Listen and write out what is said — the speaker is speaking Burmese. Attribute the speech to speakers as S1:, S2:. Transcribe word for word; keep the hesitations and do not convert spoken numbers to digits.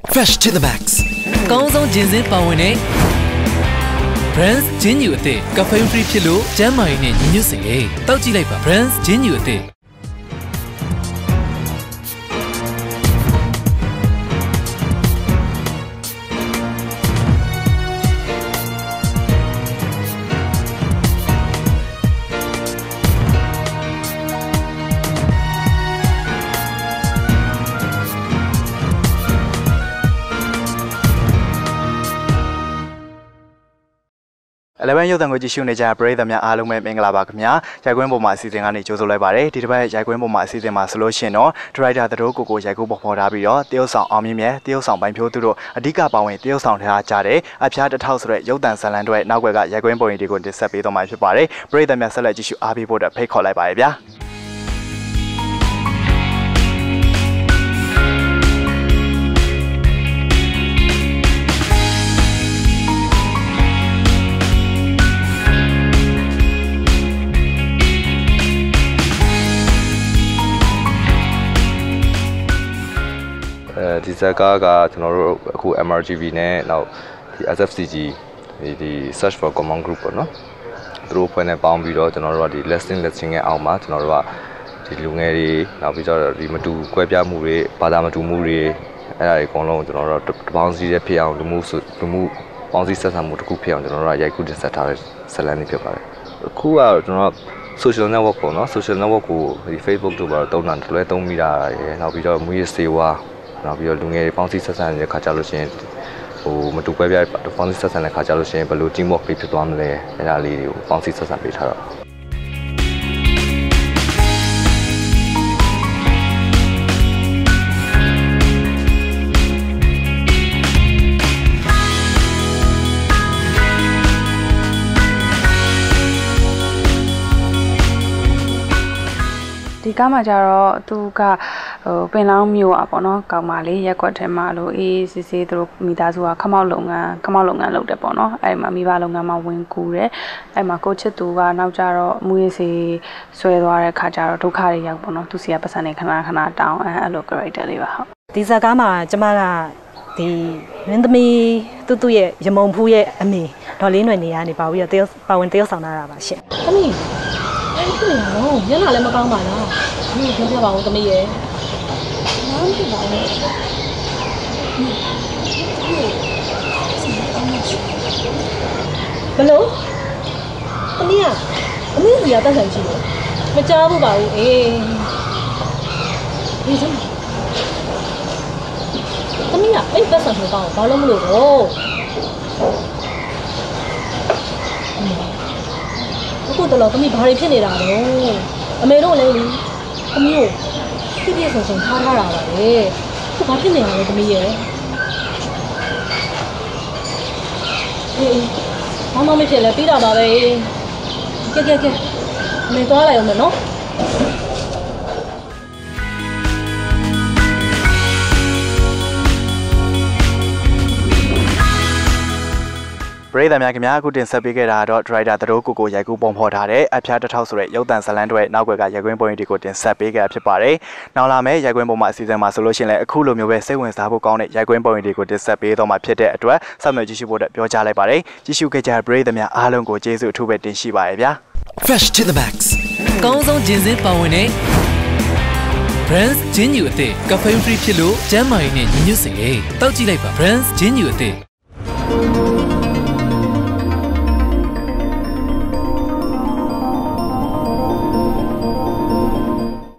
S1: Fresh to the max.
S2: 高松健身房ဝင်နေ Brands ဂျင်းညူအသစ် caffeine free ဖြစ်လို့ကျန်းမာရေးနဲ့ညီညွတ်စေတယ်။တောက်ကြည့်လိုက်ပါ Brands ဂျင်းညူအသစ်
S3: အလဗန်ရုပ်သံကိုကြည့်ရှုနေကြပရိသတ်များအားလုံးပဲမင်္ဂလာပါခင်ဗျာရိုက်ကွင်းပေါ်မှာအစီအစဉ်ကနေကြိုဆိုလိုက်ပါတယ်ဒီတစ်ပတ်ရိုက်ကွင်းပေါ်မှာအစီအစဉ်မှာဆိုလို့ရှိရင်တော့ဒရိုက်တာသတို့ကိုကိုရိုက်ကူးပေါ်ပေါ်ထားပြီးတော့တရုတ်ဆောင်အောင်မြင့်မြတ်တရုတ်ဆောင်ပိုင်းဖြိုးသူတို့အဓိကပါဝင်တရုတ်ဆောင်ထားကြတဲ့အဖျားတစ်ထောက်ဆိုတဲ့ရုပ်သံဇာတ်လမ်းတွေနောက်ွက်ကရိုက်ကွင်းပုံရိပ်တွေကိုတင်ဆက်ပေးတော့မှာဖြစ်ပါတယ်ပရိသတ်များဆက်လက်ကြည့်ရှုအားပေးဖို့ဖိတ်ခေါ်လိုက်ပါရဗျာ
S4: ဒီဇက်ကားကကျွန်တော်တို့အခု M R G V နဲ့နောက်ဒီ S F C G ဒီဒီ Search for Common Group ပေါ့နော်သူတို့ဖွဲ့နေပေါင်းပြီးတော့ကျွန်တော်တို့ကဒီ listing listing ရဲ့အောက်မှာကျွန်တော်တို့ကဒီလူငယ်တွေနောက်ပြီးတော့ဒီမတူကွဲပြားမှုတွေဘာသာမတူမှုတွေအဲ့ဒါတွေအကုန်လုံးကျွန်တော်တို့တပေါင်းစည်းရဖြစ်အောင်လူမှုလူမှုပေါင်းစည်းဆက်ဆံမှုတစ်ခုဖြစ်အောင်ကျွန်တော်တို့ကရိုက်ကူးတင်ဆက်ထားတဲ့ဇာတ်လမ်းတွေဖြစ်ပါတယ်အခုကကျွန်တော် social network ပေါ့နော် social network ကိုဒီ Facebook တို့ပါတော့တုံးတာလွဲသုံးမိတာရယ်နောက်ပြီးတော့မူရစေဝါနောက်ပြီးတော့လူငယ်တွေပေါင်းစည်းဆက်ဆံတဲ့ခါကြလို့ရှိရင်ဟိုမတူကွဲပြားပေါင်းစည်းဆက်ဆံတဲ့ခါကြလို့ရှိရင်ဘယ်လို team work တွေဖြစ်သွားမလဲအဲ့ဒါလေးတွေကိုပေါင်းစည်းဆက်ဆံပေးထားတော့
S5: ဒီကားမှာကျတော့သူကဟိုပင်လောင်းမျိုးอ่ะပေါ့နော်ကောင်းပါလေရက်ကွက်ထဲမှာလို့အေးစစ်စစ်သူတို့မိသားစုကခမောက်လုပ်ငန်းခမောက်လုပ်ငန်းလုပ်တယ်ပေါ့နော်အဲ့မှာမိဘလုပ်ငန်းမှာဝင်ကူတယ်အဲ့မှာကိုချစ်သူကနောက်ကျတော့မူရေးစီဆွဲသွားတဲ့ခါကျတော့ဒုက္ခတွေရောက်ပေါ့နော်သူစီကပတ်စံနေခဏခဏတောင်းအဲ့လို character လေးပါဟုတ်
S6: ဒီဇာကားမှာကျမကဒီမင်းသမီးတူတူရဲ့ရမုံဖူးရဲ့အမေဒေါ်လေးຫນွေနေရနေပါပြီးတော့တယောက်ပါဝင်တယောက်ဆောင်လာတာပါရှင်
S7: သမီးအဲ့ဒီနေရောညနာလည်းမကောင်းပါလားဒီပြောပြပါဦးသမီးရဲ့နားမဖြစ်ပါဘူးဘလို့သမီးကအမေစီကတက်ဆိုင်ရှိတယ်မကြားဘူးပါဘူးအေးဒီစမ်းသမီးကအဲ့ဒီတက်ဆိုင်ကိုကောင်းဘာလို့မလို့တော့အခုတော့သမီးဘာတွေဖြစ်နေတာလဲအမေတို့လည်းလေသမီးကိုပြည့်ပြည့်စုံစုံထားထားတာပါလေခုဘာဖြစ်နေတာလဲသမီးရဲ့အေးမမမဖြစ်လဲပြီးတာပါပဲကဲကဲကဲအမေသွားလိုက်အောင်မယ်နော်
S3: ပရိသတ်များခင်ဗျာအခုတင်ဆက်ပေးခဲ့တာတော့ဒရိုက်တာသတို့ကိုကိုရိုက်ကူးပုံဖော်ထားတဲ့အဖျားတစ်ထောက်ဆိုတဲ့ရုပ်သံဇာတ်လမ်းတွေနောက်ွက်ကရိုက်ကွင်းပုံရိပ်တွေကိုတင်ဆက်ပေးခဲ့တာဖြစ်ပါတယ်။နောက်လာမယ့်ရိုက်ကွင်းပုံမှာအစီအစဉ်မှာဆိုလို့ရှိရင်လည်းအခုလိုမျိုးပဲစိတ်ဝင်စားဖို့ကောင်းတဲ့ရိုက်ကွင်းပုံရိပ်တွေကိုတင်ဆက်ပေးတော့မှာဖြစ်တဲ့အတွက်စောင့်မျှော်ကြည့်ရှုဖို့ပြောကြားလိုက်ပါတယ်။ကြည့်ရှုခဲ့ကြတဲ့ပရိသတ်များအားလုံးကိုကျေးဇူးအထူးပဲတင်ရှိပါရစေဗျာ။
S1: Fresh to the max.
S2: 高松健身房ဝင်နေ Brands ဂျင်းညူအသစ် caffeine free ဖြစ်လို့ကျန်းမာရေးနဲ့ညီညွတ်စေတယ်။တောက်ကြည့်လိုက်ပါ Brands ဂျင်းညူအသစ်